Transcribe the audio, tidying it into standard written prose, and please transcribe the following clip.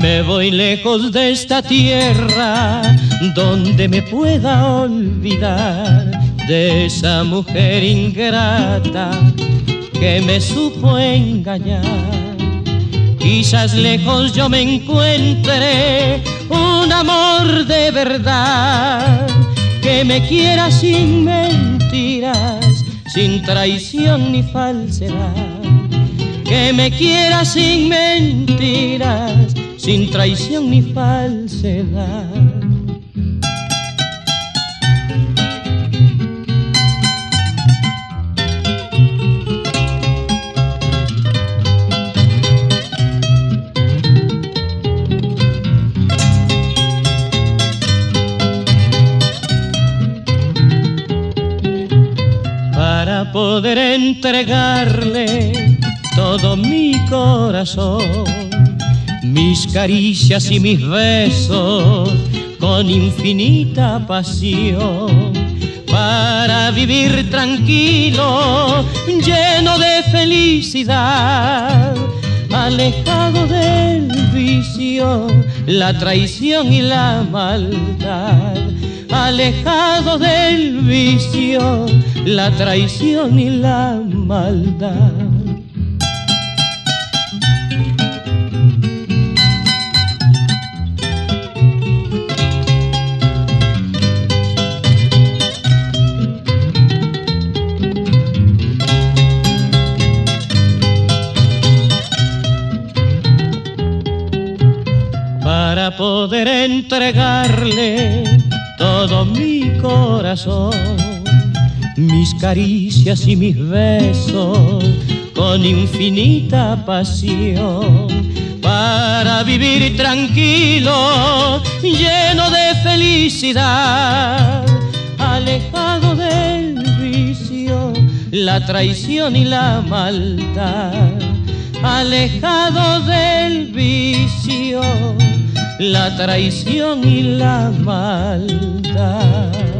Me voy lejos de esta tierra donde me pueda olvidar de esa mujer ingrata que me supo engañar. Quizás lejos yo me encuentre un amor de verdad que me quiera sin mentiras, sin traición ni falsedad. Que me quiera sin mentiras, sin traición ni falsedad. Para poder entregarle todo mi corazón, mis caricias y mis besos con infinita pasión, para vivir tranquilo, lleno de felicidad, alejado del vicio, la traición y la maldad, alejado del vicio, la traición y la maldad. Para poder entregarle todo mi corazón, mis caricias y mis besos con infinita pasión, para vivir tranquilo, lleno de felicidad, alejado del vicio, la traición y la maldad, alejado del vicio, la traición y la maldad.